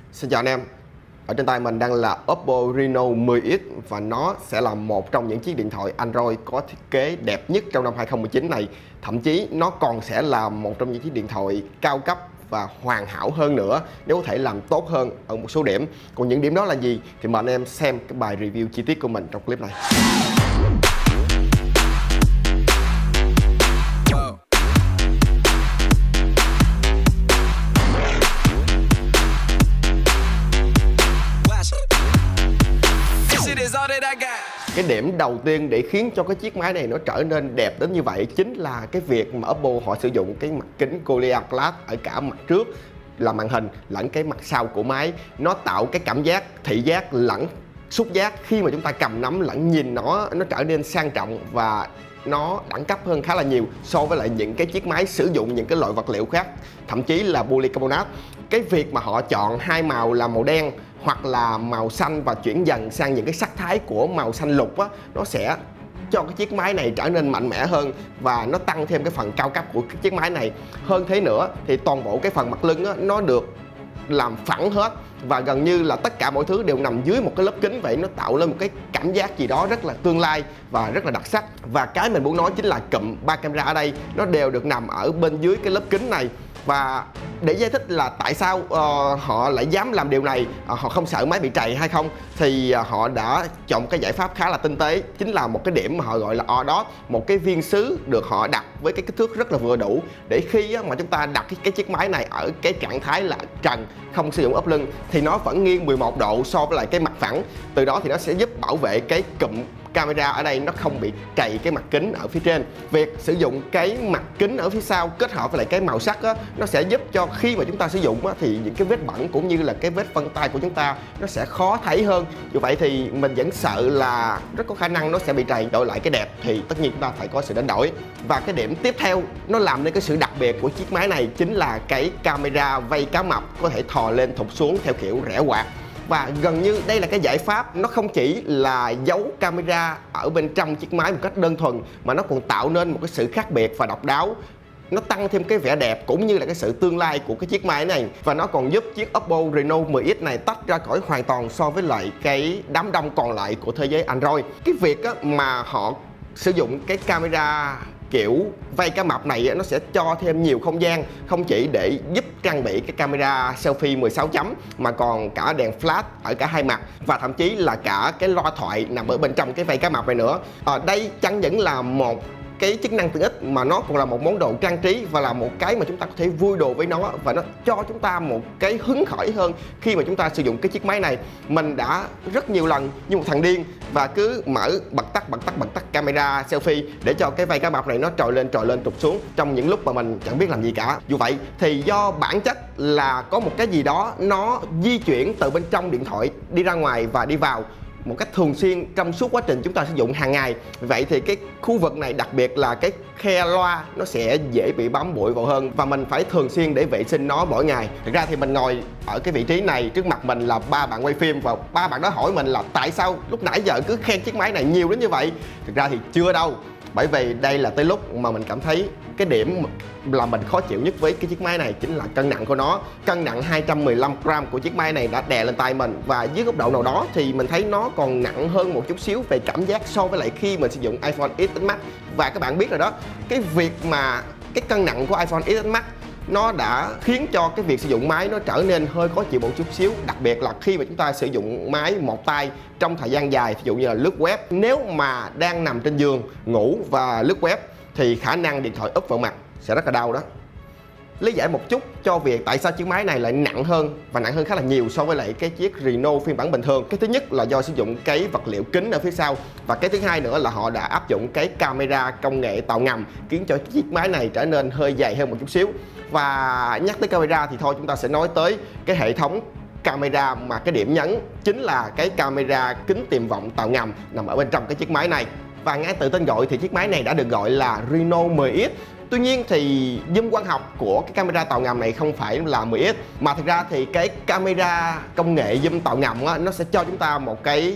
Xin chào anh em. Ở trên tay mình đang là Oppo Reno 10X và nó sẽ là một trong những chiếc điện thoại Android có thiết kế đẹp nhất trong năm 2019 này. Thậm chí nó còn sẽ là một trong những chiếc điện thoại cao cấp và hoàn hảo hơn nữa nếu có thể làm tốt hơn ở một số điểm. Còn những điểm đó là gì thì mời anh em xem cái bài review chi tiết của mình trong clip này. Cái điểm đầu tiên để khiến cho cái chiếc máy này nó trở nên đẹp đến như vậy chính là cái việc mà Oppo họ sử dụng cái mặt kính Gorilla Glass ở cả mặt trước là màn hình lẫn cái mặt sau của máy. Nó tạo cái cảm giác thị giác lẫn xúc giác khi mà chúng ta cầm nắm lẫn nhìn nó trở nên sang trọng và nó đẳng cấp hơn khá là nhiều so với lại những cái chiếc máy sử dụng những cái loại vật liệu khác, thậm chí là polycarbonate. Cái việc mà họ chọn hai màu là màu đen hoặc là màu xanh và chuyển dần sang những cái sắc thái của màu xanh lục á, nó sẽ cho cái chiếc máy này trở nên mạnh mẽ hơn và nó tăng thêm cái phần cao cấp của cái chiếc máy này. Hơn thế nữa thì toàn bộ cái phần mặt lưng á, nó được làm phẳng hết và gần như là tất cả mọi thứ đều nằm dưới một cái lớp kính, vậy nó tạo lên một cái cảm giác gì đó rất là tương lai và rất là đặc sắc. Và cái mình muốn nói chính là cụm 3 camera ở đây nó đều được nằm ở bên dưới cái lớp kính này. Và để giải thích là tại sao họ lại dám làm điều này, họ không sợ máy bị trầy hay không, thì họ đã chọn cái giải pháp khá là tinh tế, chính là một cái điểm mà họ gọi là ODOT, một cái viên sứ được họ đặt với cái kích thước rất là vừa đủ để khi mà chúng ta đặt cái chiếc máy này ở cái trạng thái là trần, không sử dụng ốp lưng thì nó vẫn nghiêng 11 độ so với lại cái mặt phẳng. Từ đó thì nó sẽ giúp bảo vệ cái cụm camera ở đây nó không bị trầy cái mặt kính ở phía trên. Việc sử dụng cái mặt kính ở phía sau kết hợp với lại cái màu sắc á, nó sẽ giúp cho khi mà chúng ta sử dụng á, thì những cái vết bẩn cũng như là cái vết vân tay của chúng ta nó sẽ khó thấy hơn. Như vậy thì mình vẫn sợ là rất có khả năng nó sẽ bị trầy. Đổi lại cái đẹp thì tất nhiên chúng ta phải có sự đánh đổi. Và cái điểm tiếp theo nó làm nên cái sự đặc biệt của chiếc máy này chính là cái camera vây cá mập có thể thò lên thụt xuống theo kiểu rẽ quạt. Và gần như đây là cái giải pháp nó không chỉ là giấu camera ở bên trong chiếc máy một cách đơn thuần mà nó còn tạo nên một cái sự khác biệt và độc đáo. Nó tăng thêm cái vẻ đẹp cũng như là cái sự tương lai của cái chiếc máy này. Và nó còn giúp chiếc Oppo Reno 10X này tách ra khỏi hoàn toàn so với lại cái đám đông còn lại của thế giới Android. Cái việc mà họ sử dụng cái camera kiểu vây cá mập này nó sẽ cho thêm nhiều không gian, không chỉ để giúp trang bị cái camera selfie 16 chấm mà còn cả đèn flash ở cả hai mặt và thậm chí là cả cái loa thoại nằm ở bên trong cái vây cá mập này nữa. Đây chẳng những là một cái chức năng tiện ích mà nó còn là một món đồ trang trí và là một cái mà chúng ta có thể vui đùa với nó và nó cho chúng ta một cái hứng khởi hơn khi mà chúng ta sử dụng cái chiếc máy này. Mình đã rất nhiều lần như một thằng điên và cứ bật tắt camera selfie để cho cái vây cá mập này nó trồi lên trục xuống trong những lúc mà mình chẳng biết làm gì cả. Dù vậy thì do bản chất là có một cái gì đó nó di chuyển từ bên trong điện thoại đi ra ngoài và đi vào một cách thường xuyên trong suốt quá trình chúng ta sử dụng hàng ngày. Vậy thì cái khu vực này, đặc biệt là cái khe loa, nó sẽ dễ bị bám bụi vào hơn và mình phải thường xuyên để vệ sinh nó mỗi ngày. Thực ra thì mình ngồi ở cái vị trí này, trước mặt mình là 3 bạn quay phim và 3 bạn đó hỏi mình là tại sao lúc nãy giờ cứ khen chiếc máy này nhiều đến như vậy. Thực ra thì chưa đâu, bởi vì đây là tới lúc mà mình cảm thấy cái điểm là mình khó chịu nhất với cái chiếc máy này chính là cân nặng của nó. Cân nặng 215 gram của chiếc máy này đã đè lên tay mình và dưới góc độ nào đó thì mình thấy nó còn nặng hơn một chút xíu về cảm giác so với lại khi mình sử dụng iPhone XS Max. Và các bạn biết rồi đó, cái việc mà cái cân nặng của iPhone XS Max nó đã khiến cho cái việc sử dụng máy nó trở nên hơi khó chịu một chút xíu, đặc biệt là khi mà chúng ta sử dụng máy một tay trong thời gian dài, ví dụ như là lướt web. Nếu mà đang nằm trên giường ngủ và lướt web thì khả năng điện thoại úp vào mặt sẽ rất là đau đó. Lý giải một chút cho việc tại sao chiếc máy này lại nặng hơn và nặng hơn khá là nhiều so với lại cái chiếc Reno phiên bản bình thường. Cái thứ nhất là do sử dụng cái vật liệu kính ở phía sau và cái thứ hai nữa là họ đã áp dụng cái camera công nghệ tàu ngầm khiến cho chiếc máy này trở nên hơi dày hơn một chút xíu. Và nhắc tới camera thì thôi chúng ta sẽ nói tới cái hệ thống camera mà cái điểm nhấn chính là cái camera kính tiềm vọng tàu ngầm nằm ở bên trong cái chiếc máy này. Và ngay từ tên gọi thì chiếc máy này đã được gọi là Reno 10X. Tuy nhiên thì zoom quang học của cái camera tàu ngầm này không phải là 10X mà thực ra thì cái camera công nghệ zoom tàu ngầm nó sẽ cho chúng ta một cái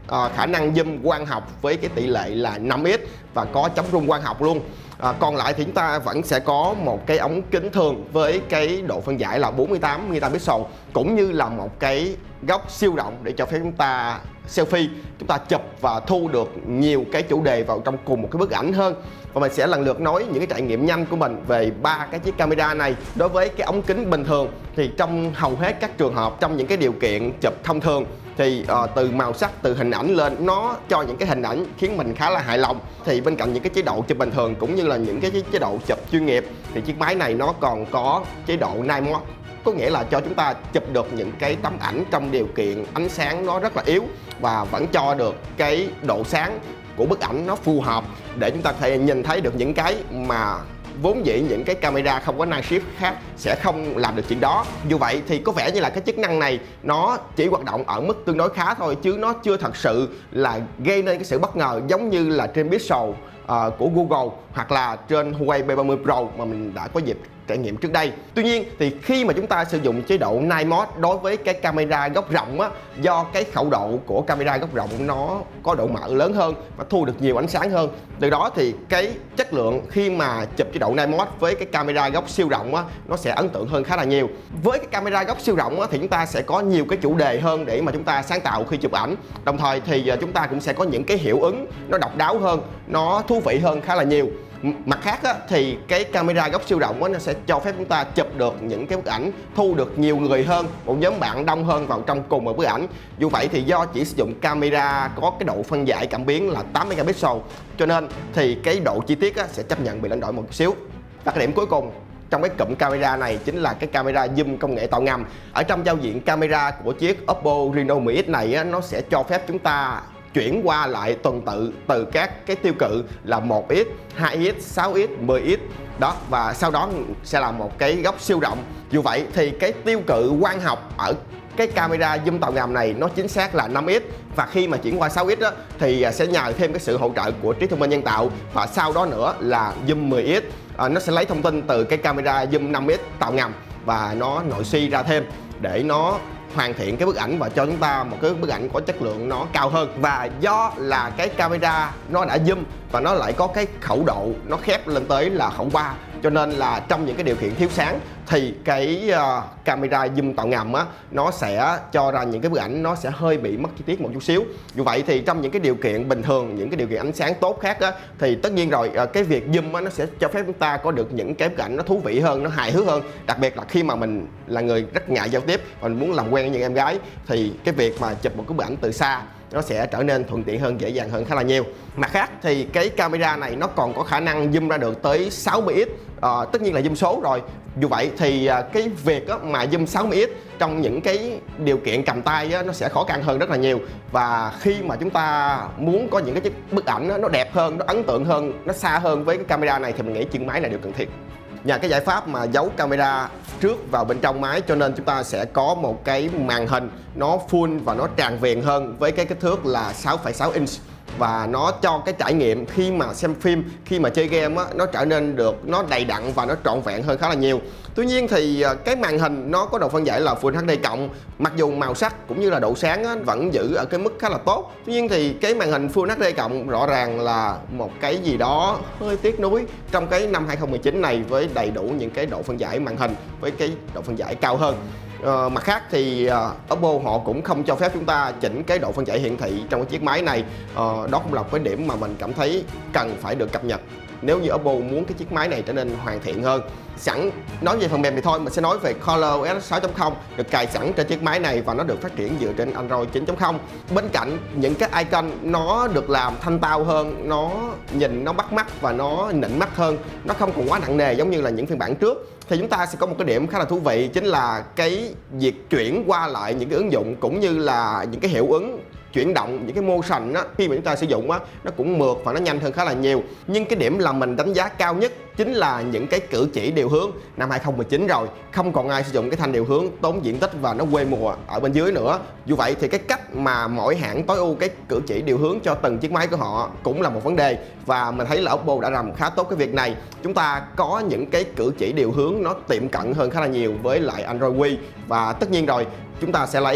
khả năng zoom quang học với cái tỷ lệ là 5x và có chống rung quang học luôn. Còn lại thì chúng ta vẫn sẽ có một cái ống kính thường với cái độ phân giải là 48 megapixel, cũng như là một cái góc siêu rộng để cho phép chúng ta selfie, chúng ta chụp và thu được nhiều cái chủ đề vào trong cùng một cái bức ảnh hơn. Và mình sẽ lần lượt nói những cái trải nghiệm nhanh của mình về ba cái chiếc camera này. Đối với cái ống kính bình thường thì trong hầu hết các trường hợp, trong những cái điều kiện chụp thông thường thì từ màu sắc, từ hình ảnh lên, nó cho những cái hình ảnh khiến mình khá là hài lòng. Thì bên cạnh những cái chế độ chụp bình thường cũng như là những cái chế độ chụp chuyên nghiệp thì chiếc máy này nó còn có chế độ Night Mode, có nghĩa là cho chúng ta chụp được những cái tấm ảnh trong điều kiện ánh sáng nó rất là yếu và vẫn cho được cái độ sáng của bức ảnh nó phù hợp để chúng ta có thể nhìn thấy được những cái mà vốn dĩ những cái camera không có night shift khác sẽ không làm được chuyện đó. Dù vậy thì có vẻ như là cái chức năng này nó chỉ hoạt động ở mức tương đối khá thôi, chứ nó chưa thật sự là gây nên cái sự bất ngờ giống như là trên Pixel của Google hoặc là trên Huawei P30 Pro mà mình đã có dịp trải nghiệm trước đây. Tuy nhiên thì khi mà chúng ta sử dụng chế độ Night Mode đối với cái camera góc rộng á, do cái khẩu độ của camera góc rộng nó có độ mở lớn hơn và thu được nhiều ánh sáng hơn, từ đó thì cái chất lượng khi mà chụp chế độ Night Mode với cái camera góc siêu rộng á, nó sẽ ấn tượng hơn khá là nhiều. Với cái camera góc siêu rộng á, thì chúng ta sẽ có nhiều cái chủ đề hơn để mà chúng ta sáng tạo khi chụp ảnh, đồng thời thì chúng ta cũng sẽ có những cái hiệu ứng nó độc đáo hơn, nó thú vị hơn khá là nhiều. Mặt khác á, thì cái camera góc siêu rộng á, nó sẽ cho phép chúng ta chụp được những cái bức ảnh thu được nhiều người hơn, một nhóm bạn đông hơn vào trong cùng một bức ảnh. Dù vậy thì do chỉ sử dụng camera có cái độ phân giải cảm biến là 8 megapixel, cho nên thì cái độ chi tiết á, sẽ chấp nhận bị đánh đổi một chút xíu. Và cái điểm cuối cùng trong cái cụm camera này chính là cái camera zoom công nghệ tạo ngầm. Ở trong giao diện camera của chiếc Oppo Reno 10X này á, nó sẽ cho phép chúng ta chuyển qua lại tuần tự từ các cái tiêu cự là 1x, 2x, 6x, 10x đó, và sau đó sẽ là một cái góc siêu rộng. Dù vậy thì cái tiêu cự quang học ở cái camera zoom tạo ngầm này nó chính xác là 5x, và khi mà chuyển qua 6x đó, thì sẽ nhờ thêm cái sự hỗ trợ của trí thông minh nhân tạo, và sau đó nữa là zoom 10x. Nó sẽ lấy thông tin từ cái camera zoom 5x tạo ngầm và nó nội suy ra thêm để nó hoàn thiện cái bức ảnh và cho chúng ta một cái bức ảnh có chất lượng nó cao hơn. Và do là cái camera nó đã zoom và nó lại có cái khẩu độ nó khép lên tới là khẩu 3, cho nên là trong những cái điều kiện thiếu sáng thì cái camera zoom tạo ngầm á, nó sẽ cho ra những cái bức ảnh nó sẽ hơi bị mất chi tiết một chút xíu. Dù vậy thì trong những cái điều kiện bình thường, những cái điều kiện ánh sáng tốt khác á, thì tất nhiên rồi cái việc zoom á, nó sẽ cho phép chúng ta có được những cái bức ảnh nó thú vị hơn, nó hài hước hơn. Đặc biệt là khi mà mình là người rất ngại giao tiếp và mình muốn làm quen với những em gái, thì cái việc mà chụp một cái bức ảnh từ xa nó sẽ trở nên thuận tiện hơn, dễ dàng hơn khá là nhiều. Mặt khác thì cái camera này nó còn có khả năng zoom ra được tới 60x, tất nhiên là zoom số rồi. Dù vậy thì cái việc mà zoom 60x trong những cái điều kiện cầm tay nó sẽ khó khăn hơn rất là nhiều. Và khi mà chúng ta muốn có những cái bức ảnh nó đẹp hơn, nó ấn tượng hơn, nó xa hơn với cái camera này thì mình nghĩ chiếc máy này đều cần thiết. Nhờ cái giải pháp mà giấu camera trước vào bên trong máy, cho nên chúng ta sẽ có một cái màn hình nó full và nó tràn viền hơn với cái kích thước là 6,6 inch. Và nó cho cái trải nghiệm khi mà xem phim, khi mà chơi game á, nó trở nên được nó đầy đặn và nó trọn vẹn hơn khá là nhiều. Tuy nhiên thì cái màn hình nó có độ phân giải là Full HD+, mặc dù màu sắc cũng như là độ sáng á, vẫn giữ ở cái mức khá là tốt. Tuy nhiên thì cái màn hình Full HD+ rõ ràng là một cái gì đó hơi tiếc nuối trong cái năm 2019 này, với đầy đủ những cái độ phân giải màn hình với cái độ phân giải cao hơn. Mặt khác thì Oppo họ cũng không cho phép chúng ta chỉnh cái độ phân giải hiển thị trong cái chiếc máy này. Đó cũng là cái điểm mà mình cảm thấy cần phải được cập nhật nếu như Oppo muốn cái chiếc máy này trở nên hoàn thiện hơn. Sẵn nói về phần mềm thì thôi, mình sẽ nói về ColorOS 6.0 được cài sẵn trên chiếc máy này và nó được phát triển dựa trên Android 9.0. Bên cạnh những cái icon nó được làm thanh tao hơn, nó nhìn nó bắt mắt và nó nịnh mắt hơn, nó không còn quá nặng nề giống như là những phiên bản trước, thì chúng ta sẽ có một cái điểm khá là thú vị, chính là cái việc chuyển qua lại những cái ứng dụng cũng như là những cái hiệu ứng chuyển động, những cái motion á, khi mà chúng ta sử dụng á, nó cũng mượt và nó nhanh hơn khá là nhiều. Nhưng cái điểm là mình đánh giá cao nhất chính là những cái cử chỉ điều hướng. Năm 2019 rồi, không còn ai sử dụng cái thanh điều hướng tốn diện tích và nó quê mùa ở bên dưới nữa. Dù vậy thì cái cách mà mỗi hãng tối ưu cái cử chỉ điều hướng cho từng chiếc máy của họ cũng là một vấn đề, và mình thấy là Oppo đã làm khá tốt cái việc này. Chúng ta có những cái cử chỉ điều hướng nó tiệm cận hơn khá là nhiều với lại Android Wear, và tất nhiên rồi chúng ta sẽ lấy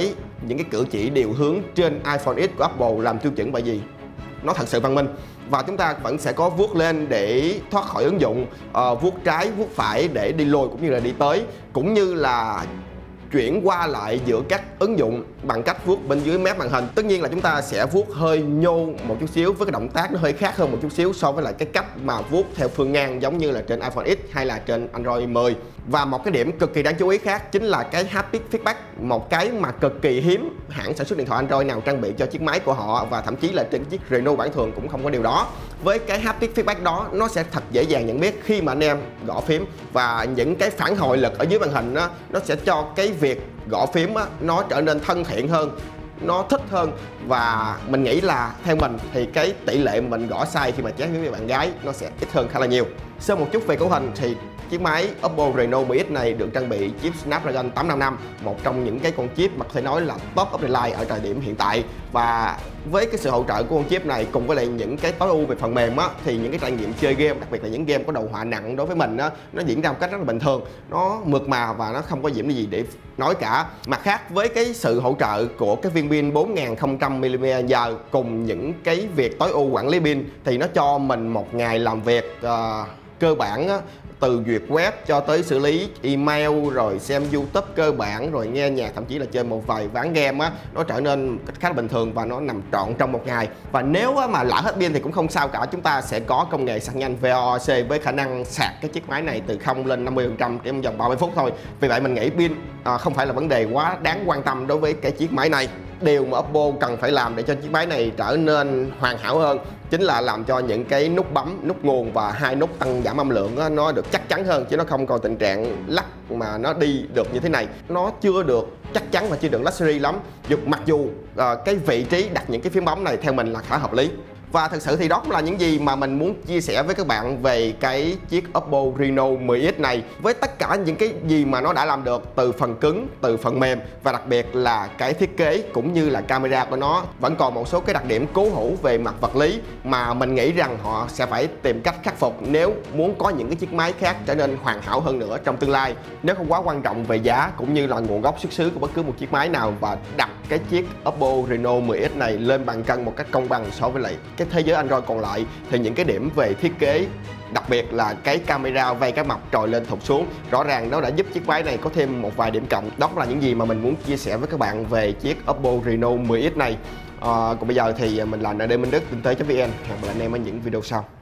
những cái cử chỉ điều hướng trên iPhone X của Apple làm tiêu chuẩn, bởi vì nó thật sự văn minh. Và chúng ta vẫn sẽ có vuốt lên để thoát khỏi ứng dụng, vuốt trái vuốt phải để đi lùi cũng như là đi tới, cũng như là chuyển qua lại giữa các ứng dụng bằng cách vuốt bên dưới mép màn hình. Tất nhiên là chúng ta sẽ vuốt hơi nhô một chút xíu, với cái động tác nó hơi khác hơn một chút xíu so với lại cái cách mà vuốt theo phương ngang giống như là trên iPhone X hay là trên Android 10. Và một cái điểm cực kỳ đáng chú ý khác chính là cái haptic feedback, một cái mà cực kỳ hiếm hãng sản xuất điện thoại Android nào trang bị cho chiếc máy của họ, và thậm chí là trên chiếc Reno bản thường cũng không có điều đó. Với cái haptic feedback đó, nó sẽ thật dễ dàng nhận biết khi mà anh em gõ phím, và những cái phản hồi lực ở dưới màn hình đó, nó sẽ cho cái việc gõ phím á, nó trở nên thân thiện hơn, nó thích hơn. Và mình nghĩ là theo mình thì cái tỷ lệ mình gõ sai khi mà chat với bạn gái nó sẽ ít hơn khá là nhiều. Sơ một chút về cấu hình thì chiếc máy Oppo Reno 10X này được trang bị chip Snapdragon 855, một trong những cái con chip mà có thể nói là top of the line ở thời điểm hiện tại. Và với cái sự hỗ trợ của con chip này cùng với lại những cái tối ưu về phần mềm á, thì những cái trải nghiệm chơi game, đặc biệt là những game có đầu họa nặng đối với mình á, nó diễn ra một cách rất là bình thường, nó mượt mà và nó không có điểm gì để nói cả. Mặt khác, với cái sự hỗ trợ của cái viên pin 4000 mAh cùng những cái việc tối ưu quản lý pin, thì nó cho mình một ngày làm việc cơ bản á, từ duyệt web cho tới xử lý email, rồi xem YouTube cơ bản, rồi nghe nhạc, thậm chí là chơi một vài ván game á, nó trở nên khá là bình thường và nó nằm trọn trong một ngày. Và nếu mà lỡ hết pin thì cũng không sao cả, chúng ta sẽ có công nghệ sạc nhanh VOC với khả năng sạc cái chiếc máy này từ 0 lên 50% trong vòng 30 phút thôi. Vì vậy mình nghĩ pin không phải là vấn đề quá đáng quan tâm đối với cái chiếc máy này. Điều mà Oppo cần phải làm để cho chiếc máy này trở nên hoàn hảo hơn chính là làm cho những cái nút bấm, nút nguồn và hai nút tăng giảm âm lượng đó, nó được chắc chắn hơn, chứ nó không còn tình trạng lắc mà nó đi được như thế này. Nó chưa được chắc chắn và chưa được luxury lắm, mặc dù cái vị trí đặt những cái phím bấm này theo mình là khá hợp lý. Và thật sự thì đó cũng là những gì mà mình muốn chia sẻ với các bạn về cái chiếc Oppo Reno 10X này, với tất cả những cái gì mà nó đã làm được từ phần cứng, từ phần mềm, và đặc biệt là cái thiết kế cũng như là camera của nó. Vẫn còn một số cái đặc điểm cố hữu về mặt vật lý mà mình nghĩ rằng họ sẽ phải tìm cách khắc phục nếu muốn có những cái chiếc máy khác trở nên hoàn hảo hơn nữa trong tương lai. Nếu không quá quan trọng về giá cũng như là nguồn gốc xuất xứ của bất cứ một chiếc máy nào, và đặt cái chiếc Oppo Reno 10X này lên bàn cân một cách công bằng so với lại cái thế giới Android còn lại, thì những cái điểm về thiết kế, đặc biệt là cái camera vây cái mặt trồi lên thụt xuống, rõ ràng nó đã giúp chiếc máy này có thêm một vài điểm cộng. Đó là những gì mà mình muốn chia sẻ với các bạn về chiếc Oppo Reno 10X này. Còn bây giờ thì mình là ND Minh Đức, kinh tế.vn. Hẹn gặp lại anh em ở những video sau.